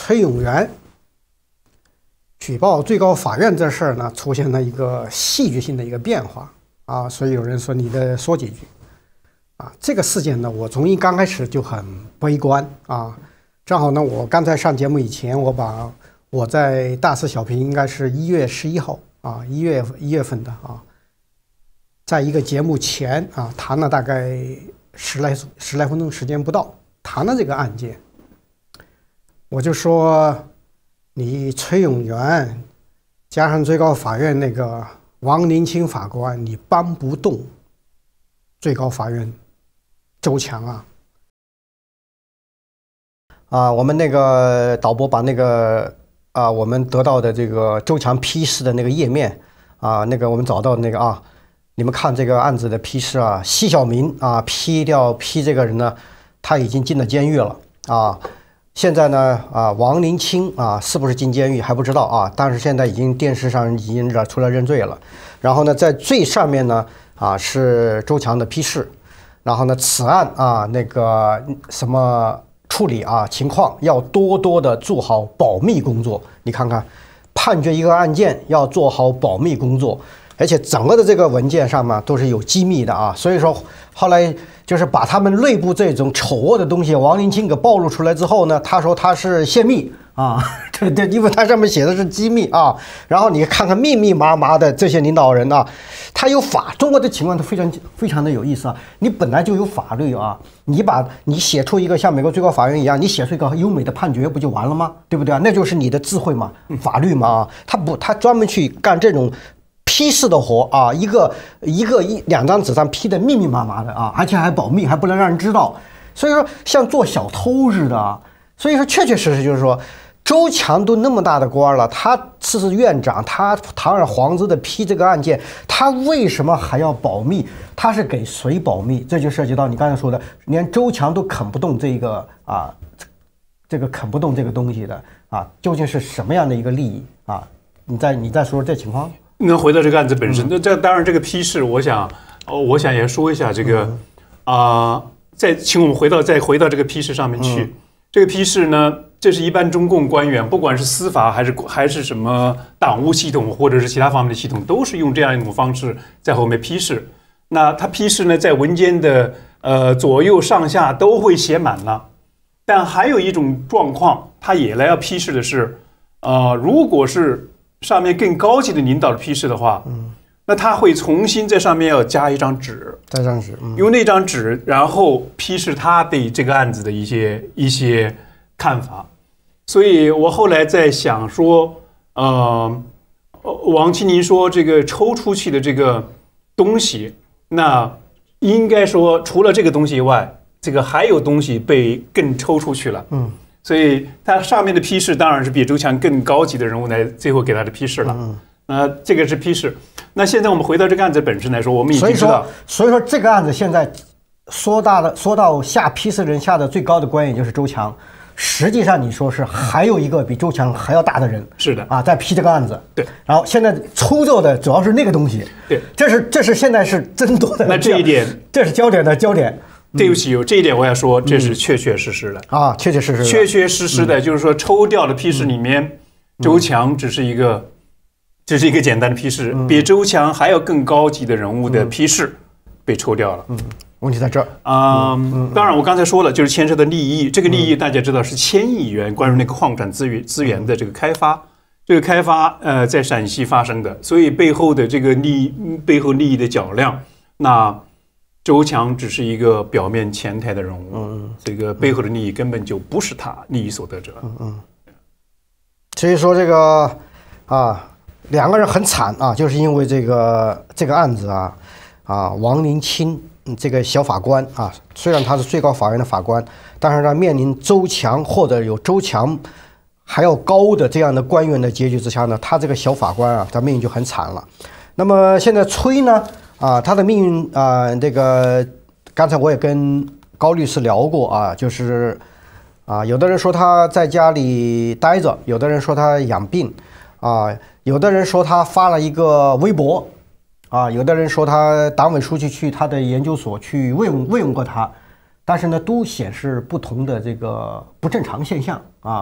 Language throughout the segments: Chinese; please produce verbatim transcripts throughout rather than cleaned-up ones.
崔永元举报最高法院这事儿呢，出现了一个戏剧性的一个变化啊，所以有人说你得说几句啊。这个事件呢，我从一刚开始就很悲观啊。正好呢，我刚才上节目以前，我把我在大事小评应该是一月十一号啊，一月一月份的啊，在一个节目前啊，谈了大概十来十来分钟时间不到，谈了这个案件，我就说。你崔永元加上最高法院那个王林清法官，你搬不动最高法院周强啊！啊，我们那个导播把那个啊，我们得到的这个周强批示的那个页面啊，那个我们找到那个啊，你们看这个案子的批示啊，奚晓明啊批掉批这个人呢，他已经进了监狱了啊。现在呢，啊，王林清啊，是不是进监狱还不知道啊？但是现在已经电视上已经出来认罪了。然后呢，在最上面呢，啊，是周强的批示。然后呢，此案啊，那个什么处理啊情况要多多的做好保密工作。你看看，判决一个案件要做好保密工作，而且整个的这个文件上面都是有机密的啊。所以说后来。就是把他们内部这种丑恶的东西，王林清给暴露出来之后呢，他说他是泄密啊，对对，因为他上面写的是机密啊。然后你看看密密麻麻的这些领导人啊，他有法，中国的情况都非常非常的有意思啊。你本来就有法律啊，你把你写出一个像美国最高法院一样，你写出一个优美的判决不就完了吗？对不对啊？那就是你的智慧嘛，法律嘛啊，他不，他专门去干这种。批示的活啊，一个一个一两张纸上批的密密麻麻的啊，而且还保密，还不能让人知道。所以说，像做小偷似的啊。所以说，确确实实就是说，周强都那么大的官了，他是院长，他堂而皇之的批这个案件，他为什么还要保密？他是给谁保密？这就涉及到你刚才说的，连周强都啃不动这个啊，这个啃不动这个东西的啊，究竟是什么样的一个利益啊？你再你再说说这情况。 那回到这个案子本身，那这当然这个批示，我想，哦，我想也说一下这个，啊、呃，再请我们回到再回到这个批示上面去。嗯、这个批示呢，这是一般中共官员，不管是司法还是还是什么党务系统，或者是其他方面的系统，都是用这样一种方式在后面批示。那他批示呢，在文件的呃左右上下都会写满了。但还有一种状况，他也来要批示的是，呃，如果是上面更高级的领导的批示的话，嗯，那他会重新在上面要加一张纸， 加张纸，嗯、 用那张纸，然后批示他对这个案子的一些一些看法。所以我后来在想说，呃，王清宁说这个抽出去的这个东西，那应该说除了这个东西以外，这个还有东西被更抽出去了，嗯。所以他上面的批示当然是比周强更高级的人物来最后给他的批示了。嗯，那这个是批示。那现在我们回到这个案子本身来说，我们已经知道， 所以说，所以说这个案子现在说大了，说到下批示人下的最高的官也就是周强。实际上你说是还有一个比周强还要大的人， 是的啊，在批这个案子。 对， 然后现在抽奏的主要是那个东西。 对， 这是这是现在是争夺的。 那这一点， 这是焦点的焦点。 对不起，有这一点我要说，这是确确实实的、 嗯、啊，确确实实， 确确实实的，就是说抽调的批示里面，嗯、周强只是一个，只是一个简单的批示，嗯、比周强还要更高级的人物的批示被抽掉了。 嗯，问题在这儿啊、嗯嗯。当然，我刚才说了，就是牵涉的利益，这个利益大家知道是千亿元，关于那个矿产资源资源的这个开发，这个开发呃在陕西发生的，所以背后的这个利益，背后利益的较量，那。周强只是一个表面前台的人物，嗯，这个背后的利益根本就不是他利益所得者， 嗯嗯。所以说这个啊，两个人很惨啊，就是因为这个这个案子啊啊，王林清这个小法官啊，虽然他是最高法院的法官，但是他面临周强或者有周强还要高的这样的官员的结局之下呢，他这个小法官啊，他命运就很惨了。那么现在崔呢？啊，他的命运啊，这个刚才我也跟高律师聊过啊，就是啊，有的人说他在家里待着，有的人说他养病，啊，有的人说他发了一个微博，啊，有的人说他党委书记去他的研究所去慰问慰问过他，但是呢，都显示不同的这个不正常现象啊。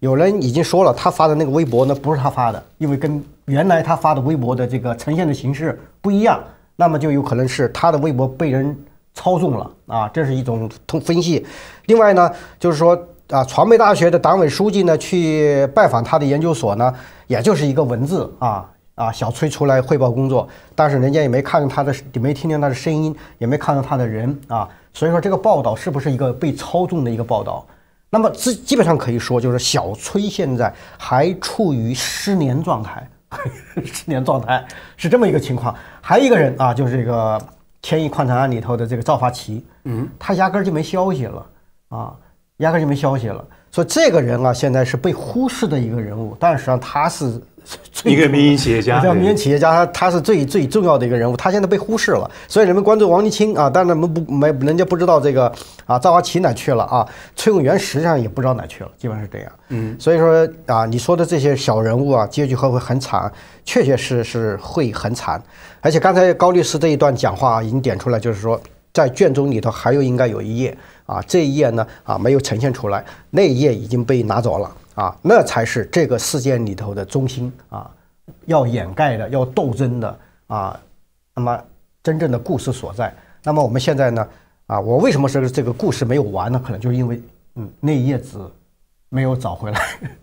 有人已经说了，他发的那个微博呢不是他发的，因为跟原来他发的微博的这个呈现的形式不一样，那么就有可能是他的微博被人操纵了啊，这是一种通分析。另外呢，就是说啊，传媒大学的党委书记呢去拜访他的研究所呢，也就是一个文字啊。啊，小崔出来汇报工作，但是人家也没看到他的，也没听见他的声音，也没看到他的人啊，所以说这个报道是不是一个被操纵的一个报道？那么基基本上可以说，就是小崔现在还处于失联状态，失联状态是这么一个情况。还有一个人啊，就是这个千亿矿产案里头的这个赵发奇，嗯，他压根儿就没消息了啊，压根儿就没消息了。所以这个人啊，现在是被忽视的一个人物，但实际上他是。 一个民营企业家， 叫民营企业家，他他是最最重要的一个人物，他现在被忽视了，所以人们关注王立清啊，但是人们不没人家不知道这个啊赵华奇哪去了啊，崔永元实际上也不知道哪去了，基本上是这样。嗯，所以说啊，你说的这些小人物啊，结局会会很惨，确确实实会很惨。而且刚才高律师这一段讲话啊，已经点出来，就是说在卷宗里头还有应该有一页啊，这一页呢啊没有呈现出来，那一页已经被拿走了。啊，那才是这个事件里头的中心啊，要掩盖的，要斗争的啊，那么真正的故事所在。那么我们现在呢，啊，我为什么说这个故事没有完呢？可能就是因为，嗯，那一页纸没有找回来。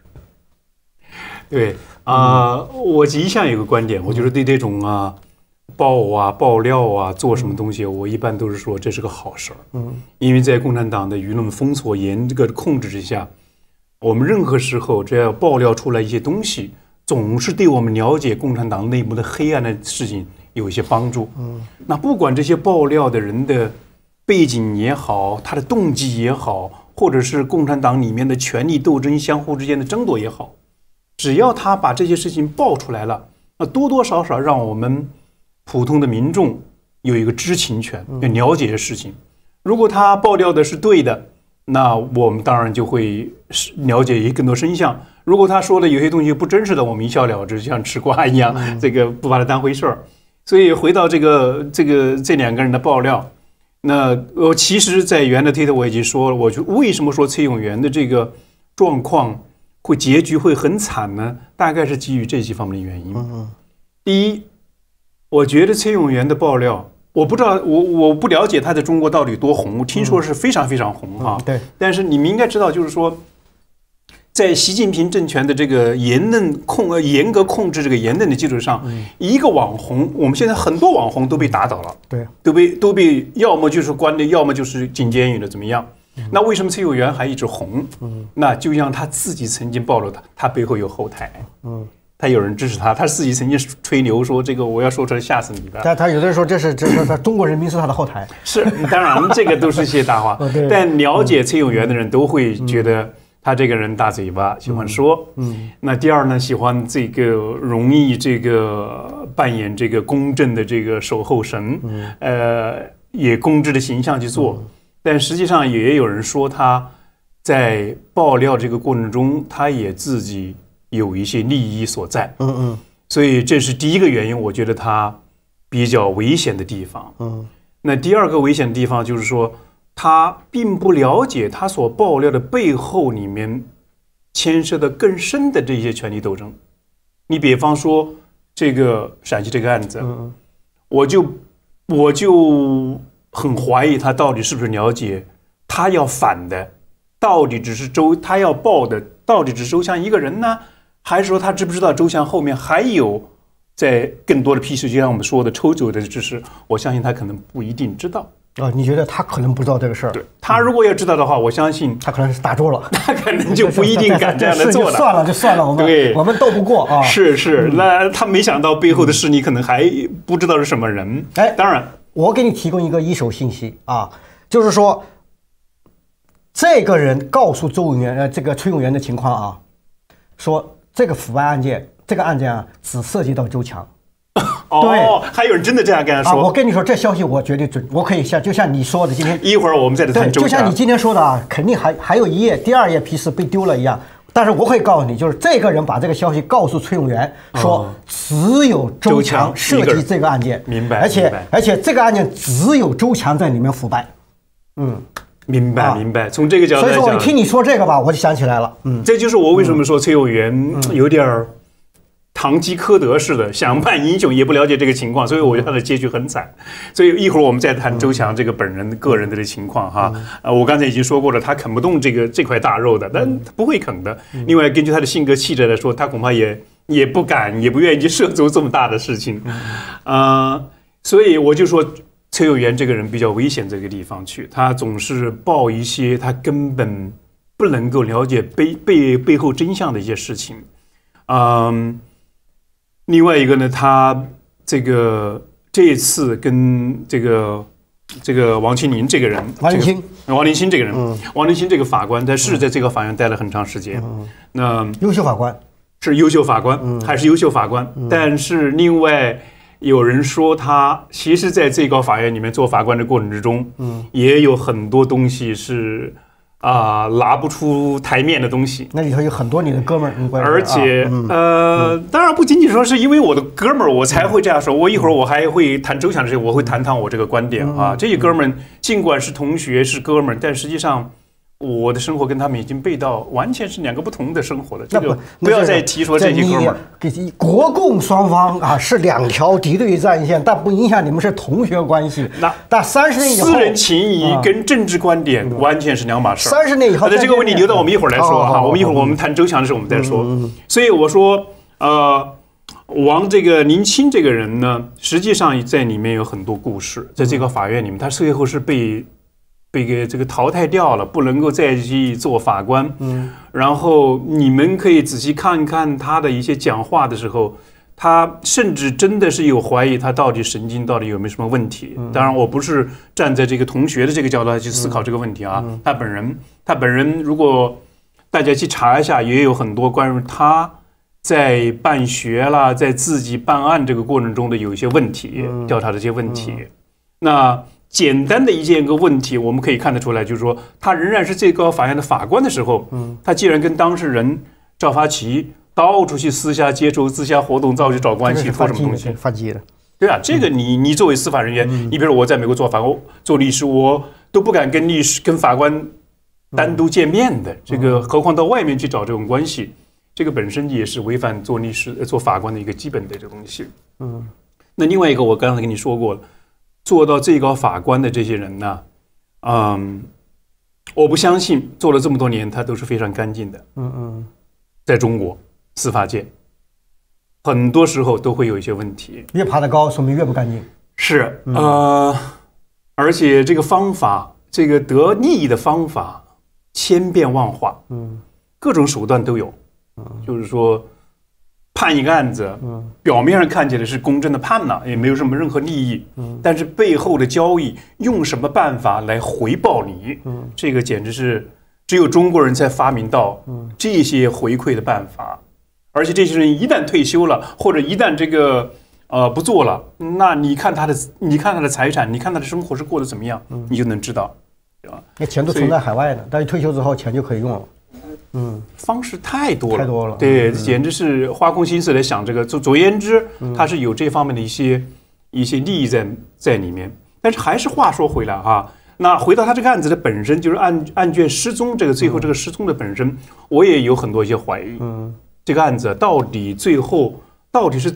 对啊、呃，我一向有个观点，我觉得对这种啊爆啊爆料啊做什么东西，我一般都是说这是个好事儿。嗯，因为在共产党的舆论封锁严格的控制之下。我们任何时候只要爆料出来一些东西，总是对我们了解共产党内部的黑暗的事情有一些帮助。嗯，那不管这些爆料的人的背景也好，他的动机也好，或者是共产党里面的权力斗争、相互之间的争夺也好，只要他把这些事情爆出来了，那多多少少让我们普通的民众有一个知情权，要了解事情。如果他爆料的是对的，那我们当然就会了解更多真相。如果他说的有些东西不真实的，我们一笑了之，像吃瓜一样，这个不把它当回事儿。所以回到这个这个这两个人的爆料，那我其实，在原来推特我已经说了，我就为什么说崔永元的这个状况会结局会很惨呢？大概是基于这几方面的原因。第一，我觉得崔永元的爆料。我不知道，我我不了解他在中国到底多红，听说是非常非常红哈、啊嗯。 对， 但是你们应该知道，就是说，在习近平政权的这个言论控呃严格控制这个言论的基础上，嗯、一个网红，我们现在很多网红都被打倒了， 对， 都被都被要么就是关的，要么就是进监狱了，怎么样？嗯、那为什么崔永元还一直红？嗯，那就像他自己曾经暴露他，他背后有后台。嗯。他有人支持他，他自己曾经吹牛说：“这个我要说出来吓死你的。” 他他有的人说这是这是他中国人民是他的后台。 是，当然这个都是些大话。但了解崔永元的人都会觉得他这个人大嘴巴，喜欢说。嗯。那第二呢，喜欢这个容易这个扮演这个公正的这个守候神，呃，以公知的形象去做。但实际上也有人说他在爆料这个过程中，他也自己。有一些利益所在，嗯嗯，所以这是第一个原因，我觉得他比较危险的地方，嗯，那第二个危险的地方就是说，他并不了解他所爆料的背后里面牵涉的更深的这些权力斗争。你比方说这个陕西这个案子，嗯，我就我就很怀疑他到底是不是了解，他要反的到底只是周，他要爆的到底只是周强一个人呢？还是说他知不知道周强后面还有在更多的批示，就像我们说的抽走的知识，我相信他可能不一定知道啊。你觉得他可能不知道这个事儿？ 对，他如果要知道的话，我相信他可能是打住了， 他可能就不一定敢这样的做了。 算了就算了，我们对我们斗不过啊。 是是，那他没想到背后的事，你可能还不知道是什么人。哎，当然， 我给你提供一个一手信息啊，就是说，这个人告诉周永元呃这个崔永元的情况啊，说。这个腐败案件，这个案件啊，只涉及到周强。 哦，还有人真的这样跟他说、 啊？我跟你说，这消息我绝对准，我可以像就像你说的，今天一会儿我们再谈周强。 就像你今天说的啊，肯定还还有一页，第二页批示被丢了一样。但是我可以告诉你，就是这个人把这个消息告诉崔永元，说只有周强涉及这个案件， 明白？ 而且而且这个案件只有周强在里面腐败。嗯。 明白明白。从这个角度来讲， 所以说我听你说这个吧，我就想起来了。嗯， 这就是我为什么说崔有元有点儿堂吉诃德似的，想扮英雄也不了解这个情况，所以我觉得他的结局很惨。所以一会儿我们再谈周强这个本人个人的情况哈。呃，我刚才已经说过了，他啃不动这个这块大肉的，但他不会啃的。另外，根据他的性格气质来说，他恐怕也也不敢，也不愿意去涉足这么大的事情。呃，所以我就说崔有元这个人比较危险这个地方去，他总是报一些他根本不能够了解背背背后真相的一些事情。嗯。另外一个呢，他这个这一次跟这个这个王清林这个人， 王林清， 这个、王林清这个人，嗯、王林清这个法官，他是在这个法院待了很长时间，嗯、那优秀法官是优秀法官，嗯、还是优秀法官？嗯、但是另外有人说他其实在最高法院里面做法官的过程之中，嗯、也有很多东西是。啊、呃，拿不出台面的东西， 那里头有很多你的哥们儿， 而且、啊嗯、呃，嗯、当然不仅仅说是因为我的哥们儿我才会这样说，我一会儿我还会谈周强的时候，我会谈谈我这个观点啊。嗯、这些哥们儿尽管是同学是哥们儿，但实际上我的生活跟他们已经背道，完全是两个不同的生活了。这个不要再提说这些哥们儿。 国共双方啊是两条敌对战线，但不影响你们是同学关系。 那但三十年以后， 私人情谊跟政治观点完全是两码事。 三十年以后， 那这个问题留到我们一会儿来说哈。我们一会儿我们谈周强的时候我们再说。所以我说，呃，王这个林清这个人呢，实际上在里面有很多故事，在这个法院里面，他最后是被。被给这个淘汰掉了，不能够再去做法官。嗯，然后你们可以仔细看看他的一些讲话的时候，他甚至真的是有怀疑他到底神经到底有没有什么问题。嗯、当然，我不是站在这个同学的这个角度来去思考这个问题啊。嗯、他本人，他本人，如果大家去查一下，也有很多关于他在办学啦，在自己办案这个过程中的有一些问题，嗯、调查这些问题。嗯、那。简单的一件个问题，我们可以看得出来，就是说，他仍然是最高法院的法官的时候，嗯，他既然跟当事人赵发奇到处去私下接触、私下活动，到处找关系，做什么东西？ 发迹的， 对啊，这个你你作为司法人员，嗯、你比如说我在美国做法官、做律师，我都不敢跟律师、跟法官单独见面的，嗯、这个何况到外面去找这种关系，这个本身也是违反做律师、做法官的一个基本的这个东西。嗯，那另外一个，我刚才跟你说过了。做到最高法官的这些人呢，嗯，我不相信做了这么多年，他都是非常干净的。嗯嗯，在中国司法界，很多时候都会有一些问题。 越爬得高，说明越不干净。 是，嗯、呃，而且这个方法，这个得利益的方法千变万化，嗯，各种手段都有。嗯，就是说。判一个案子，表面上看起来是公正的判了，也没有什么任何利益，但是背后的交易用什么办法来回报你？这个简直是只有中国人才发明到这些回馈的办法，而且这些人一旦退休了，或者一旦这个呃不做了，那你看他的，你看他的财产，你看他的生活是过得怎么样，你就能知道，对吧？ 那钱都存在海外的，但是退休之后钱就可以用了。 嗯，方式太多了， 太多了， 对，简直是花空心思来想这个。总总言之，它是有这方面的一些一些利益在在里面。但是还是话说回来啊，那回到他这个案子的本身，就是案案卷失踪这个最后这个失踪的本身，我也有很多一些怀疑。嗯，这个案子到底最后到底是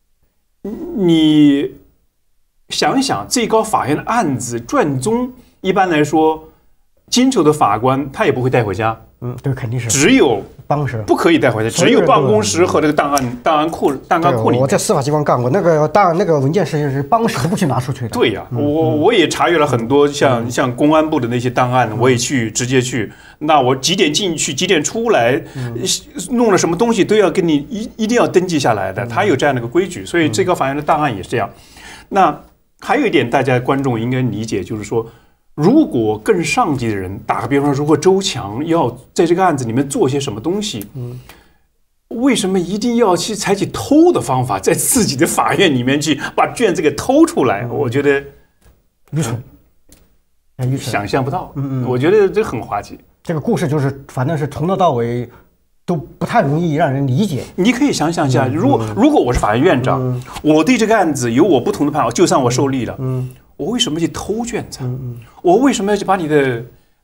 你想一想，最高法院的案子卷宗，一般来说，经手的法官他也不会带回家。 嗯，对，肯定是只有办公室不可以带回去，只有办公室和这个档案档案库档案库里。 我在司法机关干过，那个档案那个文件是是办公室都不去拿出去的。 对呀、啊，嗯、我我也查阅了很多像、嗯、像公安部的那些档案，我也去直接去。那我几点进去，几点出来，嗯、弄了什么东西都要跟你一一定要登记下来的，他有这样的一个规矩，所以最高法院的档案也是这样。那还有一点，大家观众应该理解，就是说。如果更上级的人，打个比方说，如果周强要在这个案子里面做些什么东西，嗯，为什么一定要去采取偷的方法，在自己的法院里面去把卷子给偷出来？嗯、我觉得愚蠢，愚蠢， 想象不到。 嗯嗯，我觉得这很滑稽。 这个故事就是，反正是从头到尾都不太容易让人理解。 你可以想象一下，如果如果我是法院院长，嗯、我对这个案子有我不同的判法，就算我受理了，嗯。我为什么去偷卷子？嗯嗯、我为什么要去把你的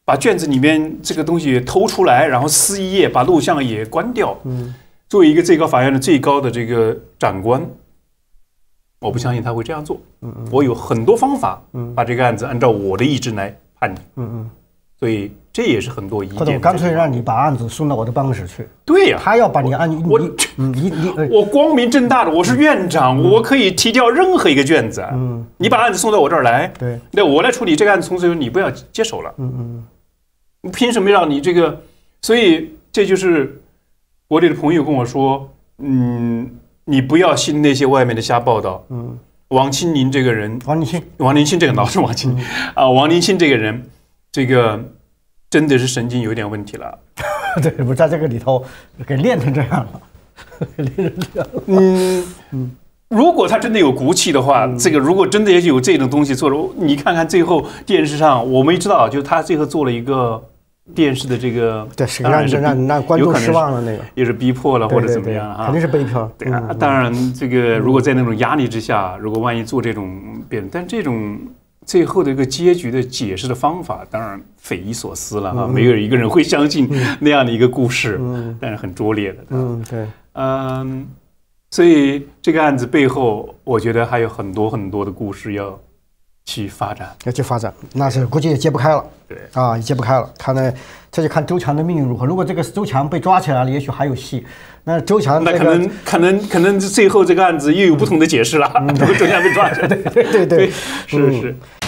把卷子里面这个东西偷出来，然后撕一页，把录像也关掉。嗯，作为一个最高法院的最高的这个长官，我不相信他会这样做。嗯嗯，我有很多方法，把这个案子按照我的意志来判理。嗯嗯，所以这也是很多疑点。 或者我干脆让你把案子送到我的办公室去。 对呀、啊， 他要把你按你我你你我光明正大的，我是院长，嗯、我可以提交任何一个卷子。嗯，你把案子送到我这儿来， 对， 那我来处理这个案子，从此你不要接手了。嗯嗯。凭什么让你这个？所以这就是我的朋友跟我说，嗯，你不要信那些外面的瞎报道。嗯，王清林这个人， 王林清， 王林清这个老是王清林、嗯、啊，王林清这个人，这个真的是神经有点问题了。 对，不在这个里头给练成这样了，练成这样了。 嗯嗯。如果他真的有骨气的话，嗯、这个如果真的也有这种东西做了，你看看最后电视上，我们知道，就他最后做了一个。电视的这个， 对，是让让让观众失望了那个， 也是逼迫了或者怎么样啊？ 肯定是被迫。 对啊，当然这个如果在那种压力之下，如果万一做这种辩，但这种最后的一个结局的解释的方法，当然匪夷所思了哈，没有一个人会相信那样的一个故事，但是很拙劣的。 嗯，对， 嗯，所以这个案子背后，我觉得还有很多很多的故事要。去发展， 要去发展，那是估计也揭不开了。 对啊，也揭不开了。看来这就看周强的命运如何。如果这个周强被抓起来了，也许还有戏。那周强、这个， 那可能可能可能最后这个案子又有不同的解释了。嗯、如果周强被抓起来， 对对对对， 是是。